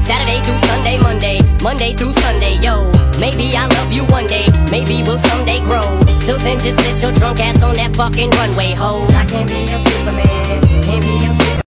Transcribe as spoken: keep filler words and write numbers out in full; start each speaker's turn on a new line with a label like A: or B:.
A: Saturday through Sunday, Monday, Monday through Sunday, yo. Maybe I'll love you one day, maybe we'll someday grow. Till then just sit your drunk ass on that fucking runway, ho. I can't be your Superman, can't be your Superman.